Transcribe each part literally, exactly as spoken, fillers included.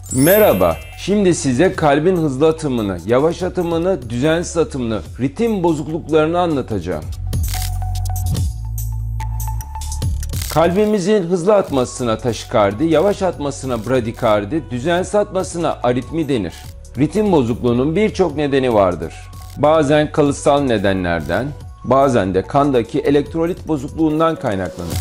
Merhaba, şimdi size kalbin hızlı atımını, yavaş atımını, düzensiz atımını, ritim bozukluklarını anlatacağım. Kalbimizin hızlı atmasına taşikardi, yavaş atmasına bradikardi, düzensiz atmasına aritmi denir. Ritim bozukluğunun birçok nedeni vardır. Bazen kalıtsal nedenlerden, bazen de kandaki elektrolit bozukluğundan kaynaklanır.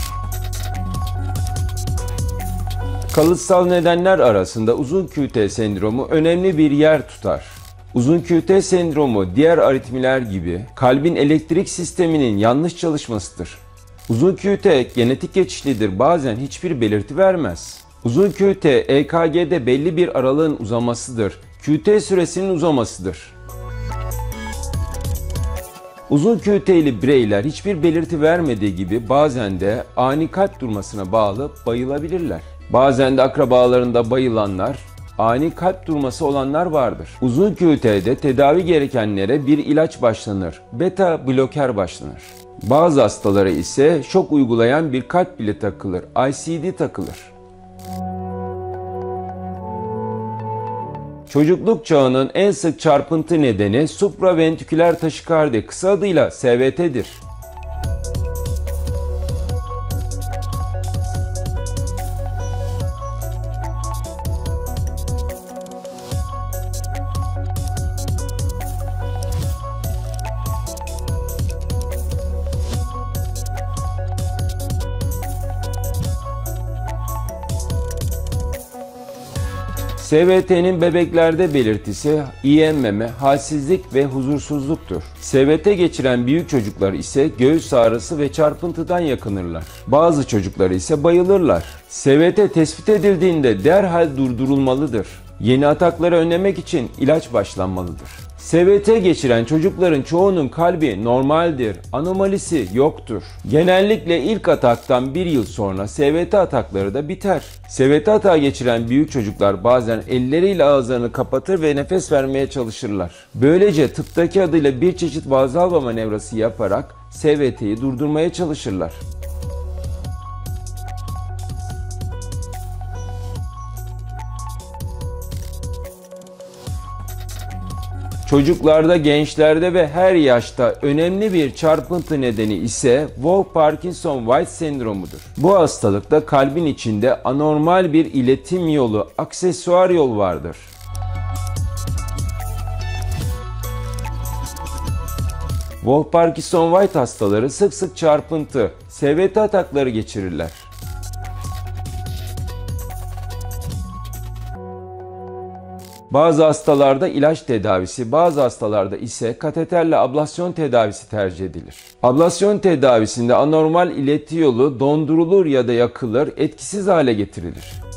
Kalıtsal nedenler arasında uzun Q T sendromu önemli bir yer tutar. Uzun Q T sendromu diğer aritmiler gibi kalbin elektrik sisteminin yanlış çalışmasıdır. Uzun Q T genetik geçişlidir, bazen hiçbir belirti vermez. Uzun Q T E K G'de belli bir aralığın uzamasıdır. Q T süresinin uzamasıdır. Uzun Q T'li bireyler hiçbir belirti vermediği gibi bazen de ani kalp durmasına bağlı bayılabilirler. Bazen de akrabalarında bayılanlar, ani kalp durması olanlar vardır. Uzun Q T'de tedavi gerekenlere bir ilaç başlanır. Beta bloker başlanır. Bazı hastalara ise şok uygulayan bir kalp bile takılır. I C D takılır. Çocukluk çağının en sık çarpıntı nedeni supraventriküler taşikardi, kısa adıyla S V T'dir. S V T'nin bebeklerde belirtisi iğrenmeme, halsizlik ve huzursuzluktur. S V T geçiren büyük çocuklar ise göğüs ağrısı ve çarpıntıdan yakınırlar. Bazı çocuklar ise bayılırlar. S V T tespit edildiğinde derhal durdurulmalıdır. Yeni atakları önlemek için ilaç başlanmalıdır. S V T geçiren çocukların çoğunun kalbi normaldir, anomalisi yoktur. Genellikle ilk ataktan bir yıl sonra S V T atakları da biter. S V T atağı geçiren büyük çocuklar bazen elleriyle ağızlarını kapatır ve nefes vermeye çalışırlar. Böylece tıptaki adıyla bir çeşit Valsalva manevrası yaparak S V T'yi durdurmaya çalışırlar. Çocuklarda, gençlerde ve her yaşta önemli bir çarpıntı nedeni ise Wolff-Parkinson-White sendromudur. Bu hastalıkta kalbin içinde anormal bir iletim yolu, aksesuar yol vardır. Wolff-Parkinson-White hastaları sık sık çarpıntı, S V T atakları geçirirler. Bazı hastalarda ilaç tedavisi, bazı hastalarda ise kateterle ablasyon tedavisi tercih edilir. Ablasyon tedavisinde anormal ileti yolu dondurulur ya da yakılır, etkisiz hale getirilir.